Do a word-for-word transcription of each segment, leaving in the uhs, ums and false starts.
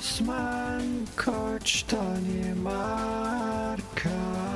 Osman Koç Danimarka.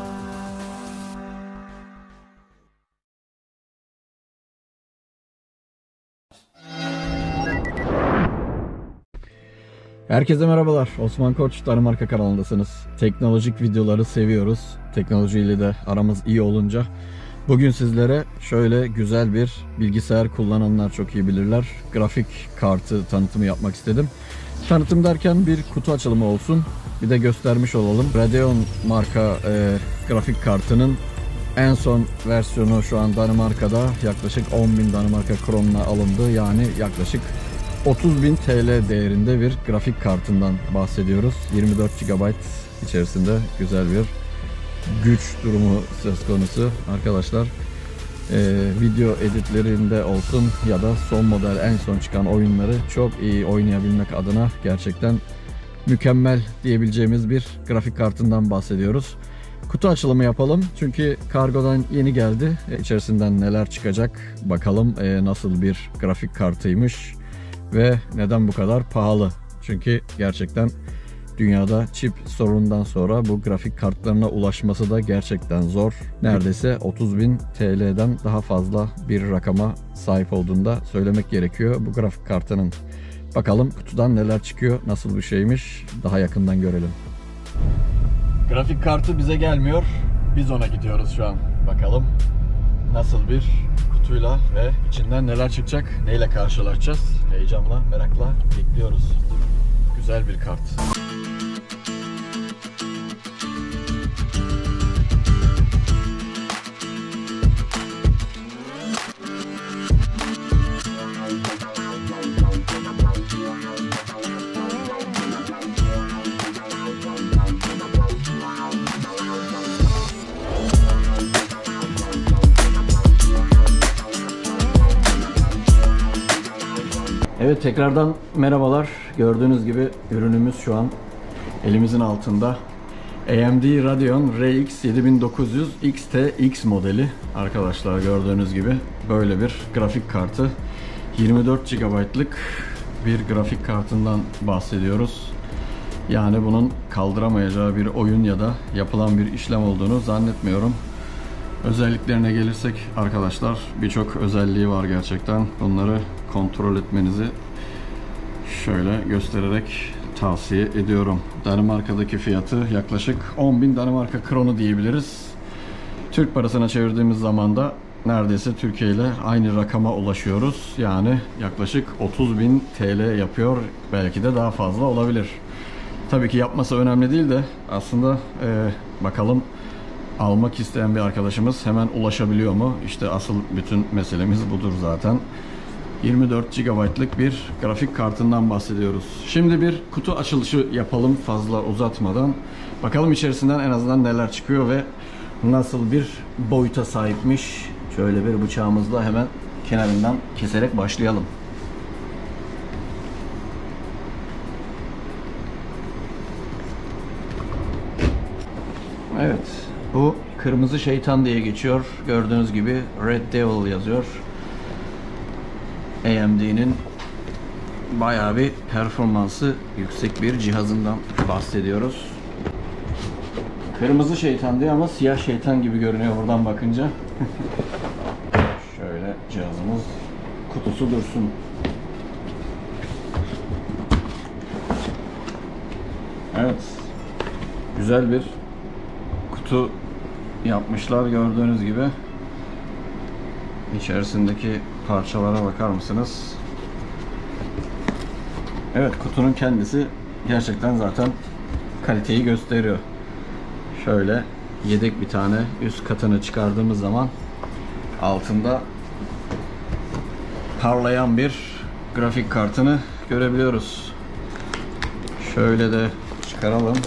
Herkese merhabalar. Osman Koç Danimarka kanalındasınız. Teknolojik videoları seviyoruz. Teknolojiyle de aramız iyi olunca bugün sizlere şöyle güzel bir bilgisayar kullananlar çok iyi bilirler. Grafik kartı tanıtımı yapmak istedim. Tanıtım derken bir kutu açılımı olsun. Bir de göstermiş olalım. Radeon marka e, grafik kartının en son versiyonu şu an Danimarka'da yaklaşık on bin Danimarka kronuna alındı. Yani yaklaşık otuz bin T L değerinde bir grafik kartından bahsediyoruz. yirmi dört gigabayt içerisinde güzel bir güç durumu söz konusu arkadaşlar. Ee, video editlerinde olsun ya da son model en son çıkan oyunları çok iyi oynayabilmek adına gerçekten mükemmel diyebileceğimiz bir grafik kartından bahsediyoruz. Kutu açılımı yapalım çünkü kargodan yeni geldi. E, içerisinden neler çıkacak bakalım, e, nasıl bir grafik kartıymış ve neden bu kadar pahalı. Çünkü gerçekten dünyada çip sorunundan sonra bu grafik kartlarına ulaşması da gerçekten zor. Neredeyse otuz bin T L'den daha fazla bir rakama sahip olduğunu da söylemek gerekiyor bu grafik kartının. Bakalım kutudan neler çıkıyor, nasıl bir şeymiş, daha yakından görelim. Grafik kartı bize gelmiyor, biz ona gidiyoruz şu an. Bakalım nasıl bir kutuyla ve içinden neler çıkacak, neyle karşılaşacağız. Heyecanla, merakla bekliyoruz. Güzel bir kart. Evet, tekrardan merhabalar. Gördüğünüz gibi ürünümüz şu an elimizin altında. A M D Radeon R X yedi bin dokuz yüz X T X modeli. Arkadaşlar gördüğünüz gibi böyle bir grafik kartı. yirmi dört gigabaytlık bir grafik kartından bahsediyoruz. Yani bunun kaldıramayacağı bir oyun ya da yapılan bir işlem olduğunu zannetmiyorum. Özelliklerine gelirsek arkadaşlar, birçok özelliği var gerçekten. Bunları kontrol etmenizi şöyle göstererek tavsiye ediyorum. Danimarka'daki fiyatı yaklaşık on bin Danimarka kronu diyebiliriz. Türk parasına çevirdiğimiz zaman da neredeyse Türkiye ile aynı rakama ulaşıyoruz. Yani yaklaşık otuz bin T L yapıyor. Belki de daha fazla olabilir. Tabii ki yapması önemli değil de aslında e, bakalım almak isteyen bir arkadaşımız hemen ulaşabiliyor mu? İşte asıl bütün meselemiz budur zaten. yirmi dört gigabaytlık bir grafik kartından bahsediyoruz. Şimdi bir kutu açılışı yapalım fazla uzatmadan. Bakalım içerisinden en azından neler çıkıyor ve nasıl bir boyuta sahipmiş. Şöyle bir bıçağımızla hemen kenarından keserek başlayalım. Evet, bu kırmızı şeytan diye geçiyor. Gördüğünüz gibi Red Devil yazıyor. A M D'nin bayağı bir performansı yüksek bir cihazından bahsediyoruz. Kırmızı şeytan diye ama siyah şeytan gibi görünüyor buradan bakınca. Şöyle cihazımız kutusu dursun. Evet, güzel bir kutu yapmışlar gördüğünüz gibi. İçerisindeki parçalara bakar mısınız? Evet, kutunun kendisi gerçekten zaten kaliteyi gösteriyor. Şöyle yedek bir tane üst katını çıkardığımız zaman altında parlayan bir grafik kartını görebiliyoruz. Şöyle de çıkaralım.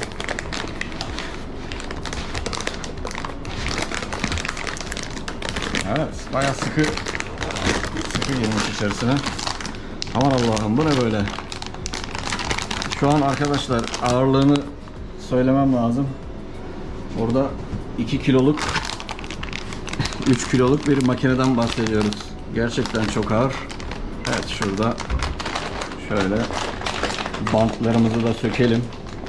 Evet, bayağı sıkı sıkı girmiş içerisine. Aman Allah'ım, bu ne böyle? Şu an arkadaşlar ağırlığını söylemem lazım. Burada iki kiloluk üç kiloluk bir makineden bahsediyoruz. Gerçekten çok ağır. Evet, şurada şöyle bantlarımızı da sökelim.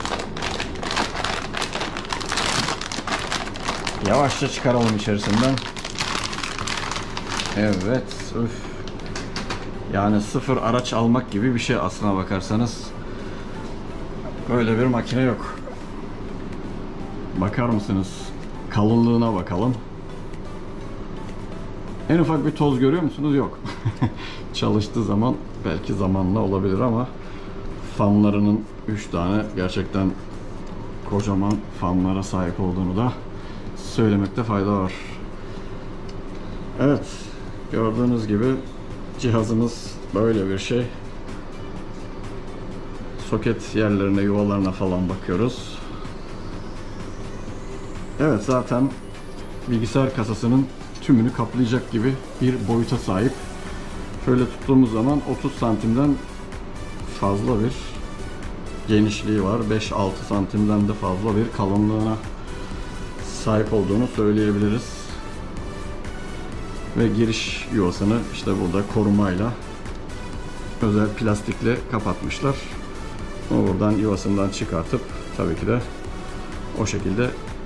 Yavaşça çıkaralım içerisinden. Evet. Üf. Yani sıfır araç almak gibi bir şey aslına bakarsanız. Böyle bir makine yok. Bakar mısınız? Kalınlığına bakalım. En ufak bir toz görüyor musunuz? Yok. Çalıştığı zaman belki zamanla olabilir ama fanlarının üç tane gerçekten kocaman fanlara sahip olduğunu da söylemekte fayda var. Evet, gördüğünüz gibi cihazımız böyle bir şey. Soket yerlerine, yuvalarına falan bakıyoruz. Evet, zaten bilgisayar kasasının tümünü kaplayacak gibi bir boyuta sahip. Şöyle tuttuğumuz zaman otuz santimden fazla bir genişliği var. beş altı santimden de fazla bir kalınlığına sahip olduğunu söyleyebiliriz. Ve giriş yuvasını işte burada korumayla özel plastikle kapatmışlar. Onu buradan yuvasından çıkartıp tabii ki de o şekilde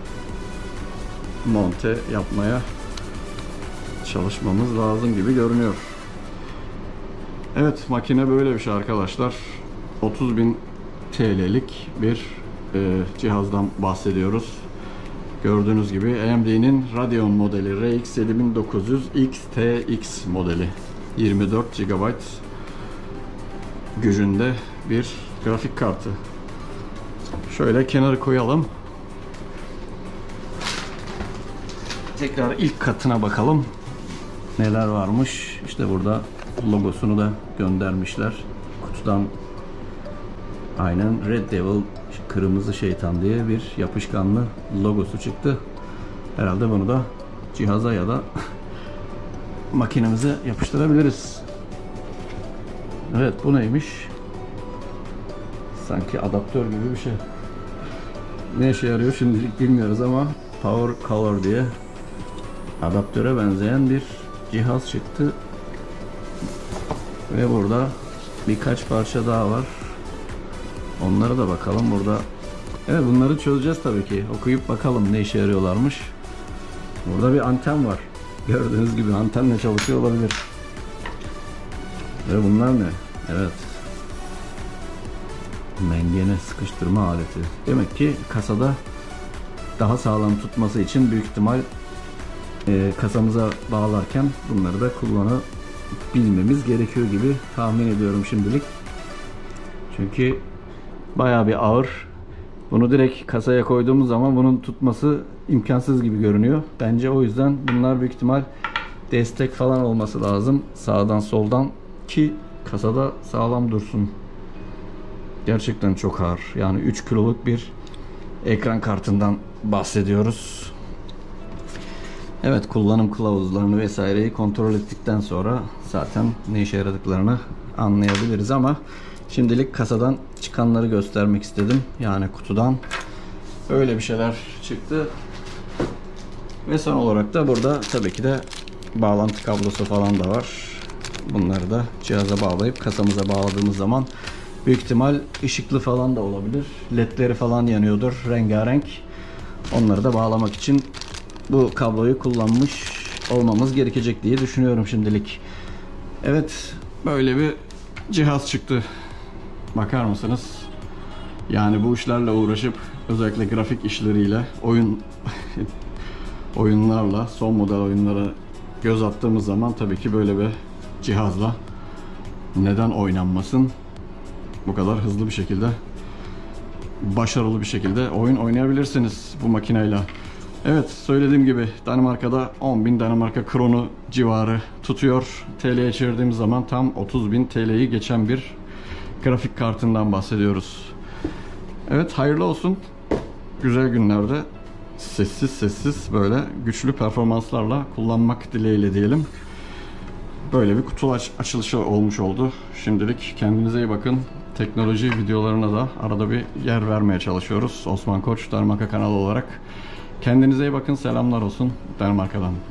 monte yapmaya çalışmamız lazım gibi görünüyor. Evet, makine böyle bir şey arkadaşlar. otuz bin T L'lik bir e, cihazdan bahsediyoruz. Gördüğünüz gibi A M D'nin Radeon modeli R X yedi bin dokuz yüz X T X modeli. yirmi dört gigabayt gücünde bir grafik kartı. Şöyle kenara koyalım. Tekrar ilk katına bakalım. Neler varmış? İşte burada logosunu da göndermişler. Kutudan aynen Red Devil, kırmızı şeytan diye bir yapışkanlı logosu çıktı. Herhalde bunu da cihaza ya da makinemize yapıştırabiliriz. Evet, bu neymiş? Sanki adaptör gibi bir şey. Ne işe yarıyor şimdilik bilmiyoruz ama Power Color diye adaptöre benzeyen bir cihaz çıktı. Ve burada birkaç parça daha var. Onlara da bakalım burada. Evet, bunları çözeceğiz tabii ki. Okuyup bakalım ne işe yarıyorlarmış. Burada bir anten var. Gördüğünüz gibi antenle çalışıyor olabilir. Ve bunlar ne? Evet. Mengene sıkıştırma aleti. Demek ki kasada daha sağlam tutması için büyük ihtimal e, kasamıza bağlarken bunları da kullanabilmemiz gerekiyor gibi tahmin ediyorum şimdilik. Çünkü bayağı bir ağır. Bunu direkt kasaya koyduğumuz zaman bunun tutması imkansız gibi görünüyor. Bence o yüzden bunlar büyük ihtimal destek falan olması lazım. Sağdan soldan ki kasada sağlam dursun. Gerçekten çok ağır. Yani üç kiloluk bir ekran kartından bahsediyoruz. Evet, kullanım kılavuzlarını vesaireyi kontrol ettikten sonra zaten ne işe yaradıklarını anlayabiliriz ama şimdilik kasadan çıkanları göstermek istedim. Yani kutudan öyle bir şeyler çıktı. Ve son olarak da burada tabii ki de bağlantı kablosu falan da var. Bunları da cihaza bağlayıp kasamıza bağladığımız zaman büyük ihtimal ışıklı falan da olabilir. Ledleri falan yanıyordur rengarenk. Onları da bağlamak için bu kabloyu kullanmış olmamız gerekecek diye düşünüyorum şimdilik. Evet, böyle bir cihaz çıktı. Bakar mısınız? Yani bu işlerle uğraşıp özellikle grafik işleriyle, oyun oyunlarla, son model oyunlara göz attığımız zaman tabii ki böyle bir cihazla neden oynanmasın? Bu kadar hızlı bir şekilde, başarılı bir şekilde oyun oynayabilirsiniz bu makineyle. Evet, söylediğim gibi Danimarka'da on bin Danimarka kronu civarı tutuyor. T L'ye çevirdiğimiz zaman tam otuz bin T L'yi geçen bir grafik kartından bahsediyoruz. Evet, hayırlı olsun. Güzel günlerde sessiz sessiz böyle güçlü performanslarla kullanmak dileğiyle diyelim. Böyle bir kutu aç açılışı olmuş oldu. Şimdilik kendinize iyi bakın. Teknoloji videolarına da arada bir yer vermeye çalışıyoruz. Osman Koç Danimarka kanalı olarak. Kendinize iyi bakın. Selamlar olsun Danimarka'dan.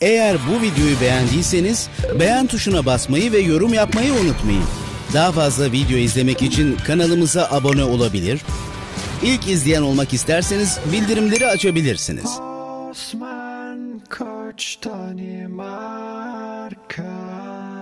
Eğer bu videoyu beğendiyseniz beğen tuşuna basmayı ve yorum yapmayı unutmayın. Daha fazla video izlemek için kanalımıza abone olabilir, İlk izleyen olmak isterseniz bildirimleri açabilirsiniz. Osman Koç Danimarka.